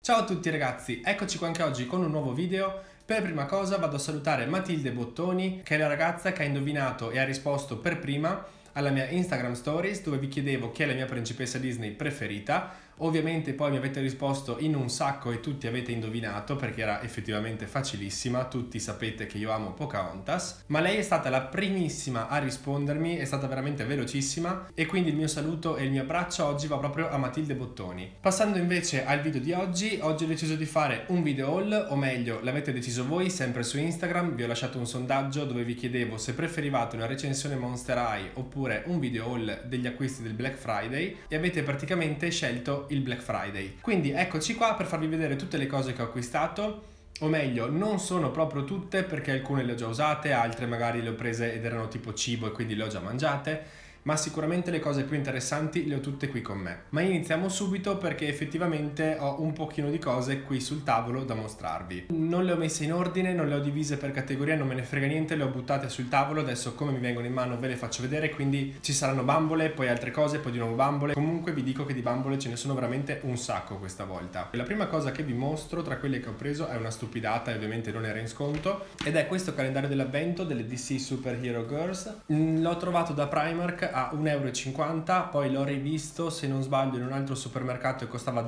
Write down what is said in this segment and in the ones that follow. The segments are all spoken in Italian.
Ciao a tutti ragazzi, eccoci qua anche oggi con un nuovo video. Per prima cosa vado a salutare Matilde Bottoni, che è la ragazza che ha indovinato e ha risposto per prima alla mia Instagram Stories, dove vi chiedevo chi è la mia principessa Disney preferita. Ovviamente poi mi avete risposto in un sacco e tutti avete indovinato, perché era effettivamente facilissima. Tutti sapete che io amo Pocahontas, ma lei è stata la primissima a rispondermi, è stata veramente velocissima, e quindi il mio saluto e il mio abbraccio oggi va proprio a Matilde Bottoni. Passando invece al video di oggi ho deciso di fare un video haul, o meglio l'avete deciso voi sempre su Instagram. Vi ho lasciato un sondaggio dove vi chiedevo se preferivate una recensione Monster High oppure un video haul degli acquisti del Black Friday, e avete praticamente scelto il Black Friday. Quindi eccoci qua per farvi vedere tutte le cose che ho acquistato, o meglio non sono proprio tutte, perché alcune le ho già usate, altre magari le ho prese ed erano tipo cibo e quindi le ho già mangiate, ma sicuramente le cose più interessanti le ho tutte qui con me. Ma iniziamo subito, perché effettivamente ho un pochino di cose qui sul tavolo da mostrarvi. Non le ho messe in ordine, non le ho divise per categoria, non me ne frega niente, le ho buttate sul tavolo. Adesso come mi vengono in mano ve le faccio vedere, quindi ci saranno bambole, poi altre cose, poi di nuovo bambole. Comunque vi dico che di bambole ce ne sono veramente un sacco questa volta. La prima cosa che vi mostro tra quelle che ho preso è una stupidata e ovviamente non era in sconto, ed è questo calendario dell'avvento delle DC Superhero Girls. L'ho trovato da Primark a 1,50 €, poi l'ho rivisto se non sbaglio in un altro supermercato e costava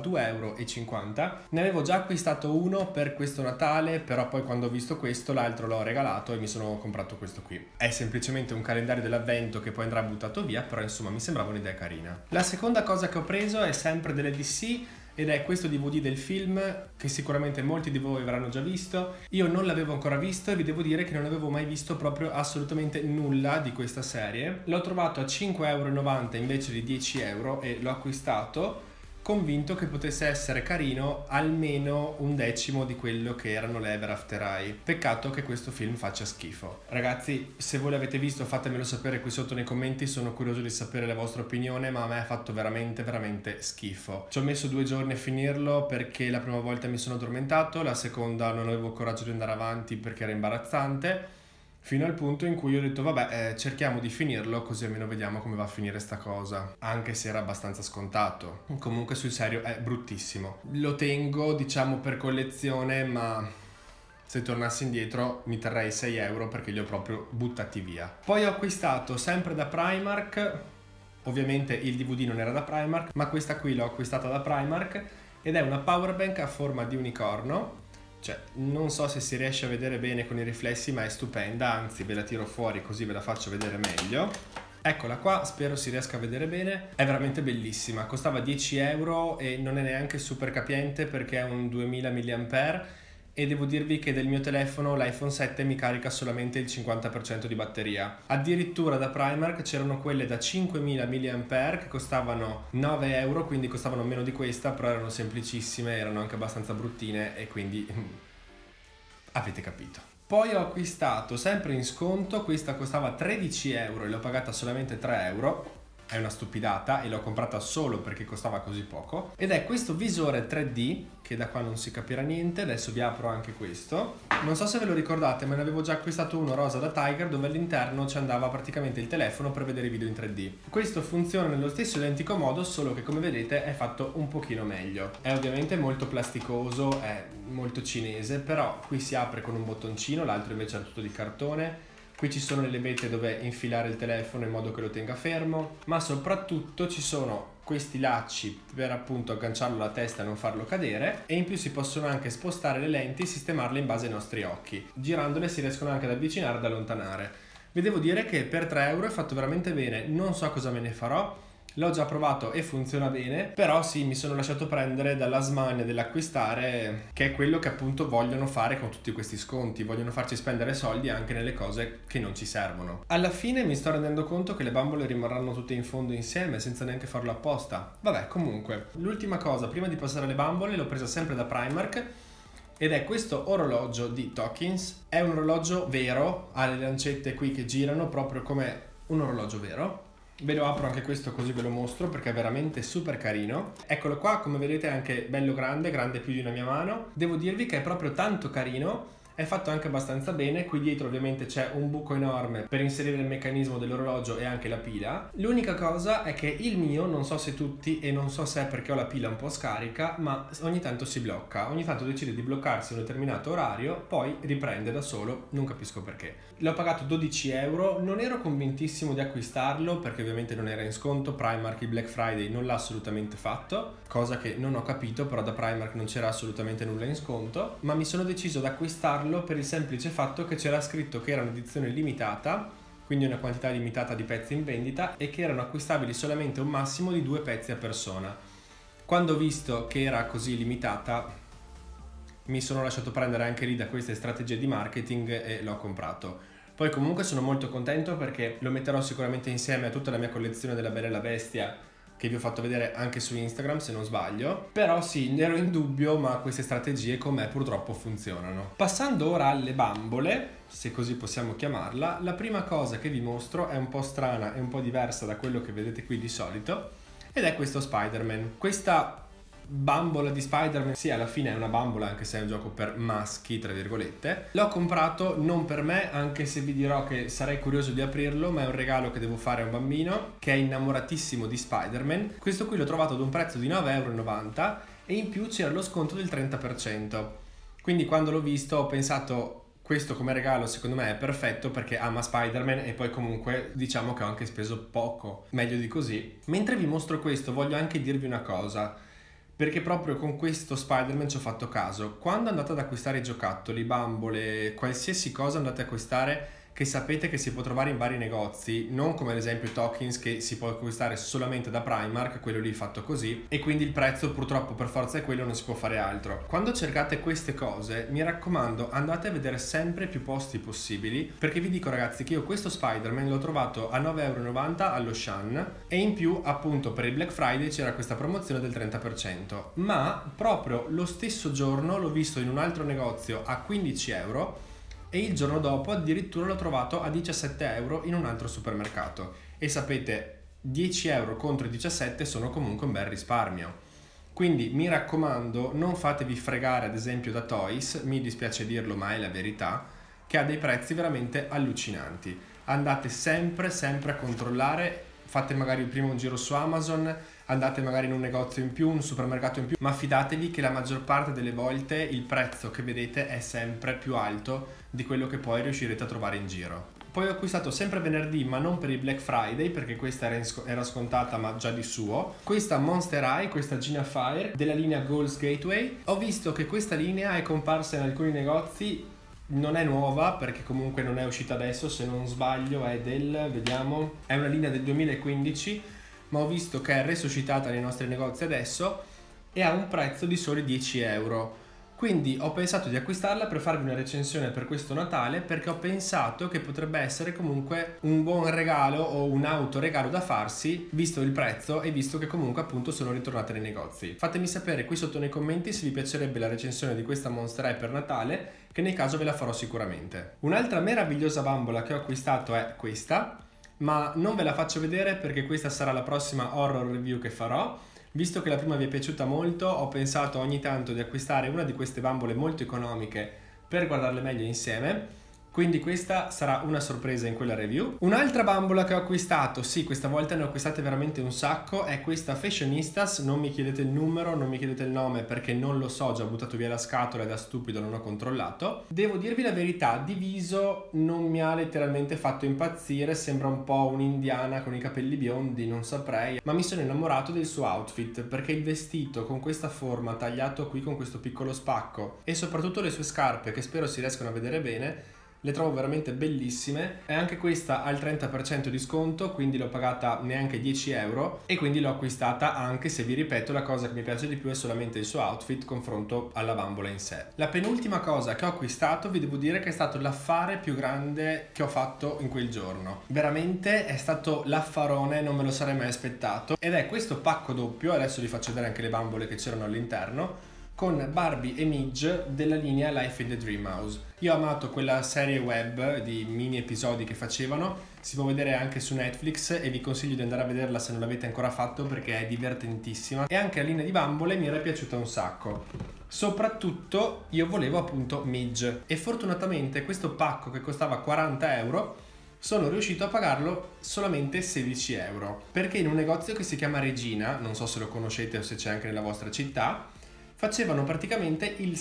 2,50 €. Ne avevo già acquistato uno per questo Natale, però poi quando ho visto questo l'altro l'ho regalato e mi sono comprato questo qui. È semplicemente un calendario dell'avvento che poi andrà buttato via, però insomma mi sembrava un'idea carina. La seconda cosa che ho preso è sempre delle DC, ed è questo DVD del film che sicuramente molti di voi avranno già visto. Io non l'avevo ancora visto e vi devo dire che non avevo mai visto proprio assolutamente nulla di questa serie. L'ho trovato a 5,90 € invece di 10 € e l'ho acquistato convinto che potesse essere carino, almeno un decimo di quello che erano le Ever After High. Peccato che questo film faccia schifo. Ragazzi, se voi l'avete visto fatemelo sapere qui sotto nei commenti, sono curioso di sapere la vostra opinione, ma a me ha fatto veramente schifo. Ci ho messo 2 giorni a finirlo perché la prima volta mi sono addormentato, la seconda non avevo coraggio di andare avanti perché era imbarazzante, fino al punto in cui ho detto vabbè, cerchiamo di finirlo così almeno vediamo come va a finire sta cosa, anche se era abbastanza scontato. Comunque sul serio è bruttissimo. Lo tengo diciamo per collezione, ma se tornassi indietro mi terrei 6 € perché li ho proprio buttati via. Poi ho acquistato sempre da Primark, ovviamente il DVD non era da Primark, ma questa qui l'ho acquistata da Primark ed è una powerbank a forma di unicorno. Cioè, non so se si riesce a vedere bene con i riflessi, ma è stupenda, anzi ve la tiro fuori così ve la faccio vedere meglio. Eccola qua, spero si riesca a vedere bene. È veramente bellissima, costava 10 € e non è neanche super capiente perché è un 2000 mAh, e devo dirvi che del mio telefono l'iPhone 7 mi carica solamente il 50% di batteria. Addirittura da Primark c'erano quelle da 5000 mAh che costavano 9 €, quindi costavano meno di questa, però erano semplicissime, erano anche abbastanza bruttine e quindi avete capito. Poi ho acquistato sempre in sconto, questa costava 13 € e l'ho pagata solamente 3 €. È una stupidata e l'ho comprata solo perché costava così poco, ed è questo visore 3D che da qua non si capirà niente. Adesso vi apro anche questo. Non so se ve lo ricordate, ma ne avevo già acquistato uno rosa da Tiger dove all'interno ci andava praticamente il telefono per vedere i video in 3D. Questo funziona nello stesso identico modo, solo che come vedete è fatto un pochino meglio. È ovviamente molto plasticoso, è molto cinese, però qui si apre con un bottoncino, l'altro invece è tutto di cartone. Qui ci sono le levette dove infilare il telefono in modo che lo tenga fermo, ma soprattutto ci sono questi lacci per appunto agganciarlo alla testa e non farlo cadere, e in più si possono anche spostare le lenti e sistemarle in base ai nostri occhi. Girandole si riescono anche ad avvicinare e ad allontanare. Vi devo dire che per 3 € è fatto veramente bene, non so cosa me ne farò. L'ho già provato e funziona bene, però sì, mi sono lasciato prendere dalla smania dell'acquistare, che è quello che appunto vogliono fare con tutti questi sconti, vogliono farci spendere soldi anche nelle cose che non ci servono. Alla fine mi sto rendendo conto che le bambole rimarranno tutte in fondo insieme senza neanche farlo apposta. Vabbè, comunque, l'ultima cosa prima di passare alle bambole l'ho presa sempre da Primark, ed è questo orologio di Tokins. È un orologio vero, ha le lancette qui che girano proprio come un orologio vero. Ve lo apro anche questo così ve lo mostro perché è veramente super carino. Eccolo qua, come vedete è anche bello grande, grande più di una mia mano. Devo dirvi che è proprio tanto carino È fatto anche abbastanza bene, qui dietro ovviamente c'è un buco enorme per inserire il meccanismo dell'orologio e anche la pila. L'unica cosa è che il mio, non so se tutti e non so se è perché ho la pila un po' scarica, ma ogni tanto si blocca, ogni tanto decide di bloccarsi a un determinato orario, poi riprende da solo, non capisco perché. L'ho pagato 12 euro, non ero convintissimo di acquistarlo perché ovviamente non era in sconto, Primark il Black Friday non l'ha assolutamente fatto, cosa che non ho capito, però da Primark non c'era assolutamente nulla in sconto, ma mi sono deciso ad acquistarlo per il semplice fatto che c'era scritto che era un'edizione limitata, quindi una quantità limitata di pezzi in vendita, e che erano acquistabili solamente un massimo di 2 pezzi a persona. Quando ho visto che era così limitata mi sono lasciato prendere anche lì da queste strategie di marketing e l'ho comprato. Poi comunque sono molto contento perché lo metterò sicuramente insieme a tutta la mia collezione della Bella e la Bestia, che vi ho fatto vedere anche su Instagram se non sbaglio. Però sì, ero in dubbio, ma queste strategie con me purtroppo funzionano. Passando ora alle bambole, se così possiamo chiamarla, la prima cosa che vi mostro è un po' strana e un po' diversa da quello che vedete qui di solito, ed è questo Spider-Man. Questa bambola di Spider-Man, sì, alla fine è una bambola anche se è un gioco per maschi tra virgolette. L'ho comprato non per me, anche se vi dirò che sarei curioso di aprirlo, ma è un regalo che devo fare a un bambino che è innamoratissimo di Spider-Man. Questo qui l'ho trovato ad un prezzo di 9,90 euro e in più c'era lo sconto del 30%, quindi quando l'ho visto ho pensato: questo come regalo secondo me è perfetto perché ama Spider-Man, e poi comunque diciamo che ho anche speso poco, meglio di così. Mentre vi mostro questo voglio anche dirvi una cosa, perché proprio con questo Spider-Man ci ho fatto caso. Quando andate ad acquistare i giocattoli, bambole, qualsiasi cosa andate a acquistare che sapete che si può trovare in vari negozi, non come ad esempio Tokens che si può acquistare solamente da Primark, quello lì fatto così, e quindi il prezzo purtroppo per forza è quello, non si può fare altro. Quando cercate queste cose, mi raccomando, andate a vedere sempre più posti possibili, perché vi dico ragazzi che io questo Spider-Man l'ho trovato a 9,90 € allo Shan, e in più appunto per il Black Friday c'era questa promozione del 30%, ma proprio lo stesso giorno l'ho visto in un altro negozio a 15 euro, e il giorno dopo addirittura l'ho trovato a 17 euro in un altro supermercato. E sapete, 10 euro contro i 17 sono comunque un bel risparmio. Quindi mi raccomando, non fatevi fregare ad esempio da Toys, mi dispiace dirlo ma è la verità, che ha dei prezzi veramente allucinanti. Andate sempre a controllare, fate magari prima un giro su Amazon, andate magari in un negozio in più, un supermercato in più, ma fidatevi che la maggior parte delle volte il prezzo che vedete è sempre più alto di quello che poi riuscirete a trovare in giro. Poi ho acquistato sempre venerdì, ma non per il Black Friday, perché questa era scontata ma già di suo, questa Monster High, questa Gina Fire della linea Goals Gateway. Ho visto che questa linea è comparsa in alcuni negozi, non è nuova perché comunque non è uscita adesso, se non sbaglio è vediamo, è una linea del 2015, ma ho visto che è resuscitata nei nostri negozi adesso e ha un prezzo di soli 10 euro. Quindi ho pensato di acquistarla per farvi una recensione per questo Natale, perché ho pensato che potrebbe essere comunque un buon regalo o un autoregalo da farsi, visto il prezzo e visto che comunque appunto sono ritornate nei negozi. Fatemi sapere qui sotto nei commenti se vi piacerebbe la recensione di questa Monster High per Natale, che nel caso ve la farò sicuramente. Un'altra meravigliosa bambola che ho acquistato è questa, ma non ve la faccio vedere perché questa sarà la prossima horror review che farò. Visto che la prima vi è piaciuta molto, ho pensato ogni tanto di acquistare una di queste bambole molto economiche per guardarle meglio insieme, quindi questa sarà una sorpresa in quella review. Un'altra bambola che ho acquistato, sì, questa volta ne ho acquistate veramente un sacco, è questa Fashionistas. Non mi chiedete il numero, non mi chiedete il nome perché non lo so, ho già buttato via la scatola e da stupido non ho controllato. Devo dirvi la verità, di viso non mi ha letteralmente fatto impazzire, sembra un po' un'indiana con i capelli biondi, non saprei, ma mi sono innamorato del suo outfit perché il vestito con questa forma tagliato qui con questo piccolo spacco e soprattutto le sue scarpe, che spero si riescano a vedere bene, le trovo veramente bellissime. E anche questa ha il 30% di sconto, quindi l'ho pagata neanche 10 euro e quindi l'ho acquistata, anche se vi ripeto la cosa che mi piace di più è solamente il suo outfit confronto alla bambola in sé. La penultima cosa che ho acquistato vi devo dire che è stato l'affare più grande che ho fatto in quel giorno. Veramente è stato l'affarone, non me lo sarei mai aspettato, ed è questo pacco doppio. Adesso vi faccio vedere anche le bambole che c'erano all'interno. con Barbie e Midge della linea Life in the Dream House. Io ho amato quella serie web di mini episodi che facevano, si può vedere anche su Netflix e vi consiglio di andare a vederla se non l'avete ancora fatto perché è divertentissima, e anche la linea di bambole mi era piaciuta un sacco. Soprattutto io volevo appunto Midge e fortunatamente questo pacco che costava 40 euro sono riuscito a pagarlo solamente 16 euro, perché in un negozio che si chiama Regina, non so se lo conoscete o se c'è anche nella vostra città, facevano praticamente il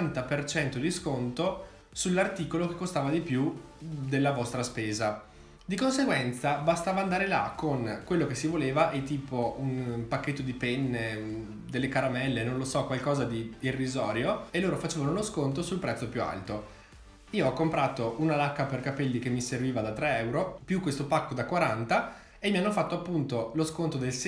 60% di sconto sull'articolo che costava di più della vostra spesa. Di conseguenza bastava andare là con quello che si voleva e tipo un pacchetto di penne, delle caramelle, non lo so, qualcosa di irrisorio, e loro facevano lo sconto sul prezzo più alto. Io ho comprato una lacca per capelli che mi serviva da 3 euro, più questo pacco da 40, e mi hanno fatto appunto lo sconto del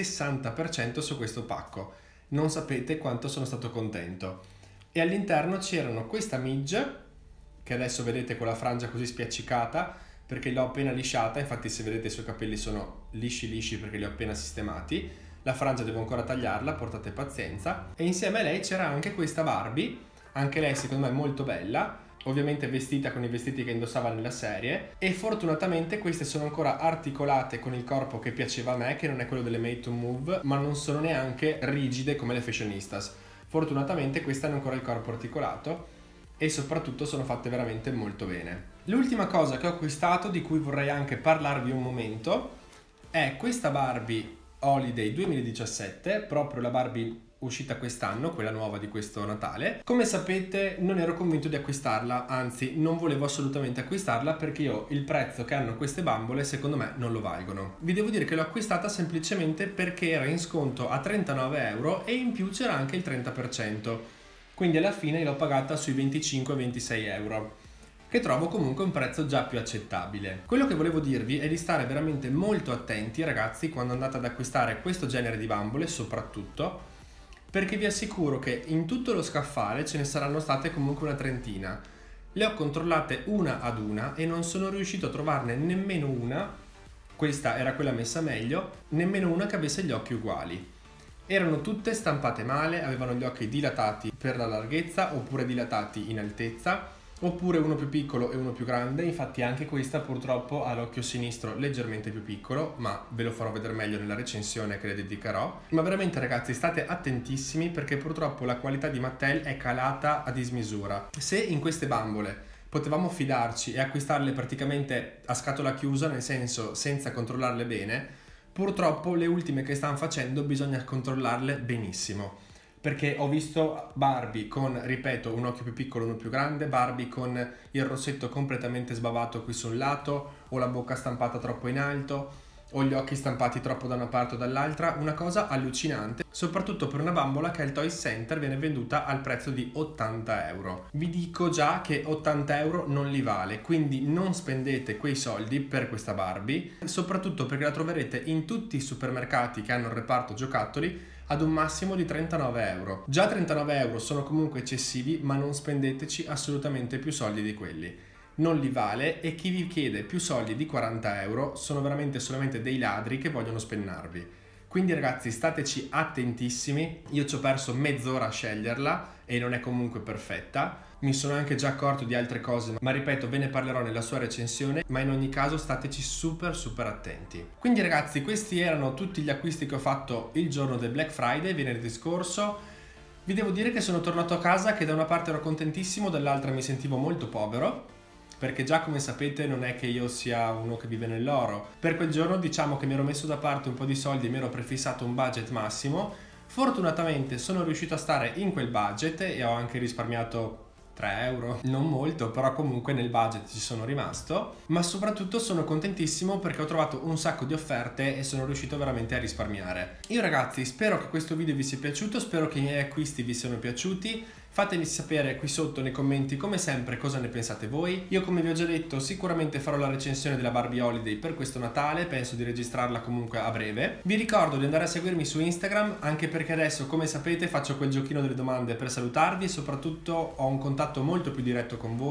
60% su questo pacco. Non sapete quanto sono stato contento. E all'interno c'erano questa Midge, che adesso vedete con la frangia così spiaccicata, perché l'ho appena lisciata, infatti se vedete i suoi capelli sono lisci perché li ho appena sistemati. La frangia devo ancora tagliarla, portate pazienza. E insieme a lei c'era anche questa Barbie, anche lei secondo me molto bella, ovviamente vestita con i vestiti che indossava nella serie, e fortunatamente queste sono ancora articolate con il corpo che piaceva a me, che non è quello delle Made to Move, ma non sono neanche rigide come le fashionistas. Fortunatamente queste hanno ancora il corpo articolato e soprattutto sono fatte veramente molto bene. L'ultima cosa che ho acquistato, di cui vorrei anche parlarvi un momento, è questa Barbie Holiday 2017, proprio la Barbie uscita quest'anno, quella nuova di questo Natale. Come sapete non ero convinto di acquistarla, anzi non volevo assolutamente acquistarla perché io il prezzo che hanno queste bambole secondo me non lo valgono. Vi devo dire che l'ho acquistata semplicemente perché era in sconto a 39 euro e in più c'era anche il 30%, quindi alla fine l'ho pagata sui 25-26 euro, che trovo comunque un prezzo già più accettabile. Quello che volevo dirvi è di stare veramente molto attenti, ragazzi, quando andate ad acquistare questo genere di bambole, soprattutto perché vi assicuro che in tutto lo scaffale ce ne saranno state comunque una trentina. Le ho controllate una ad una e non sono riuscito a trovarne nemmeno una, questa era quella messa meglio, nemmeno una che avesse gli occhi uguali. Erano tutte stampate male, avevano gli occhi dilatati per la larghezza oppure dilatati in altezza, oppure uno più piccolo e uno più grande. Infatti anche questa purtroppo ha l'occhio sinistro leggermente più piccolo, ma ve lo farò vedere meglio nella recensione che le dedicherò. Ma veramente ragazzi state attentissimi perché purtroppo la qualità di Mattel è calata a dismisura. Se in queste bambole potevamo fidarci e acquistarle praticamente a scatola chiusa, nel senso senza controllarle bene, purtroppo le ultime che stanno facendo bisogna controllarle benissimo. Perché ho visto Barbie con, ripeto, un occhio più piccolo, uno più grande, Barbie con il rossetto completamente sbavato qui sul lato, o la bocca stampata troppo in alto, o gli occhi stampati troppo da una parte o dall'altra, una cosa allucinante, soprattutto per una bambola che al Toy Center viene venduta al prezzo di 80 euro. Vi dico già che 80 euro non li vale, quindi non spendete quei soldi per questa Barbie, soprattutto perché la troverete in tutti i supermercati che hanno il reparto giocattoli ad un massimo di 39 euro. Già 39 euro sono comunque eccessivi, ma non spendeteci assolutamente più soldi di quelli. Non li vale, e chi vi chiede più soldi di 40 euro sono veramente solamente dei ladri che vogliono spennarvi. Quindi ragazzi stateci attentissimi, io ci ho perso mezz'ora a sceglierla e non è comunque perfetta. Mi sono anche già accorto di altre cose, ma ripeto, ve ne parlerò nella sua recensione, ma in ogni caso stateci super attenti. Quindi ragazzi, questi erano tutti gli acquisti che ho fatto il giorno del Black Friday, venerdì scorso. Vi devo dire che sono tornato a casa che da una parte ero contentissimo, dall'altra mi sentivo molto povero, perché già come sapete non è che io sia uno che vive nell'oro. Per quel giorno diciamo che mi ero messo da parte un po' di soldi e mi ero prefissato un budget massimo. Fortunatamente sono riuscito a stare in quel budget e ho anche risparmiato 3 euro, non molto, però comunque nel budget ci sono rimasto, ma soprattutto sono contentissimo perché ho trovato un sacco di offerte e sono riuscito veramente a risparmiare. Io ragazzi spero che questo video vi sia piaciuto, spero che i miei acquisti vi siano piaciuti. Fatemi sapere qui sotto nei commenti come sempre cosa ne pensate voi. Io come vi ho già detto sicuramente farò la recensione della Barbie Holiday per questo Natale, penso di registrarla comunque a breve. Vi ricordo di andare a seguirmi su Instagram anche perché adesso come sapete faccio quel giochino delle domande per salutarvi e soprattutto ho un contatto molto più diretto con voi,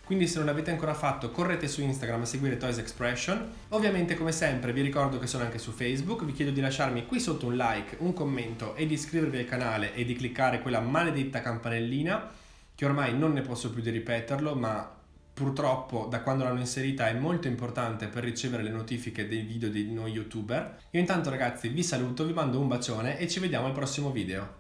quindi se non l'avete ancora fatto correte su Instagram a seguire Toys Expression. Ovviamente come sempre vi ricordo che sono anche su Facebook, vi chiedo di lasciarmi qui sotto un like, un commento e di iscrivervi al canale e di cliccare quella maledetta campanellina, che ormai non ne posso più di ripeterlo, ma purtroppo da quando l'hanno inserita è molto importante per ricevere le notifiche dei video di noi youtuber. Io intanto ragazzi vi saluto, vi mando un bacione e ci vediamo al prossimo video.